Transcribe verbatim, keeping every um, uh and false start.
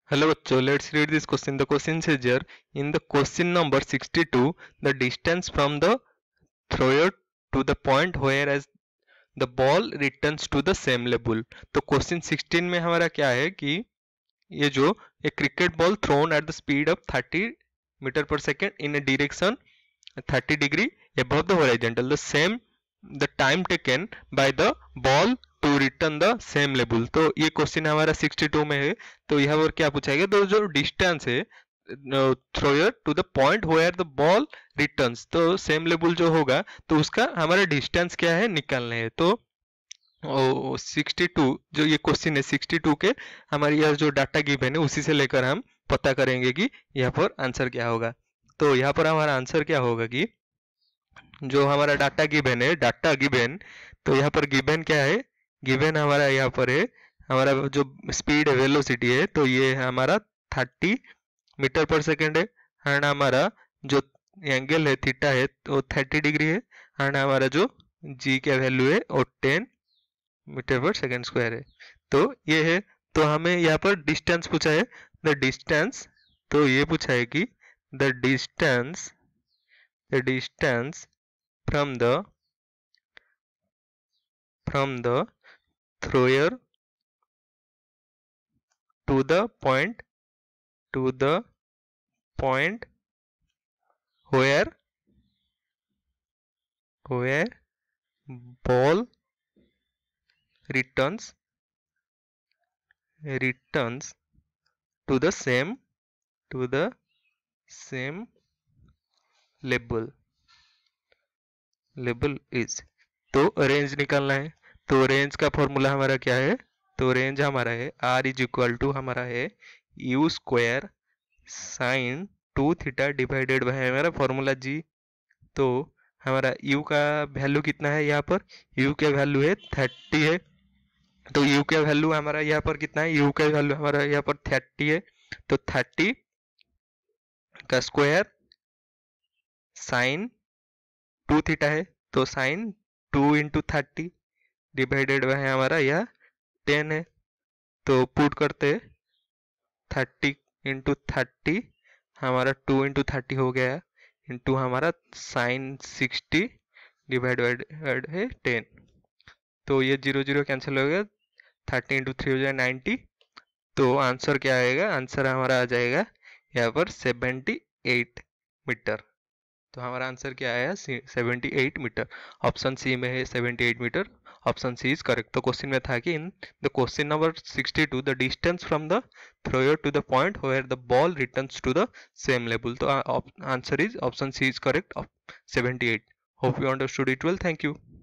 Hello bachcho, let's read this question. The question says here, in the question number sixty-two, the distance from the thrower to the point whereas the ball returns to the same level. तो question sixteen में हमारा क्या है कि ये जो एक cricket ball thrown at the speed of thirty metre per second in a direction thirty degree above the horizontal, the same the time taken by the ball to return the same level. तो ये question हमारा sixty two में है. तो यहाँ पर क्या पूछा गया, तो जो डिस्टेंस है thrower to the point where the ball returns, तो सेम लेवल जो होगा तो उसका हमारा डिस्टेंस क्या है निकालना है. तो सिक्सटी टू जो ये क्वेश्चन है सिक्सटी टू के हमारी यह जो डाटा गिवन है उसी से लेकर हम पता करेंगे कि यहाँ पर आंसर क्या होगा. तो यहाँ पर हमारा आंसर क्या होगा कि जो हमारा डाटा गिवन है डाटा गिवन, तो यहाँ पर गिवन क्या है, गिवन हमारा यहाँ पर है हमारा जो स्पीड है वेलोसिटी है, तो ये हमारा थर्टी मीटर पर सेकेंड है. एंड हमारा जो एंगल है थीटा है तो थर्टी डिग्री है. एंड हमारा जो जी का वैल्यू है वो ten metre per second square है. तो ये है. तो हमें यहाँ पर डिस्टेंस पूछा है, द डिस्टेंस, तो ये पूछा है कि the distance the distance from the from the thrower to the point to the point where where ball returns returns to the same to the same label label is. तो range निकालना है. तो range का formula हमारा क्या है, तो range हमारा है आर इज इक्वल टू हमारा है u square sine two theta divided by हमारा फॉर्मूला जी. तो हमारा यू का वैल्यू कितना है, यहाँ पर यू का वैल्यू है थर्टी है. तो यू का वैल्यू हमारा यहाँ पर कितना है, यू का वैल्यू हमारा यहाँ पर थर्टी है. तो थर्टी का स्क्वायर साइन टू थीटा है, तो sine two into thirty divided by हमारा यह टेन है. तो पुट करते थर्टी इंटू थर्टी हमारा टू इंटू थर्टी हो गया इंटू हमारा साइन सिक्सटी डिवाइडेड है टेन. तो ये जीरो जीरो कैंसिल हो गया, थर्टी इंटू थ्री हो जाए नाइन्टी. तो आंसर क्या आएगा, आंसर हमारा आ जाएगा यहाँ पर सेवेंटी एट मीटर. तो हमारा आंसर क्या आया, seventy eight metre. Option C में है seventy eight metre. Option C is correct. तो क्वेश्चन में था कि in the question number sixty two the distance from the thrower to the point where the ball returns to the same level. तो answer is option C is correct, seventy eight. Hope you understood it well. Thank you.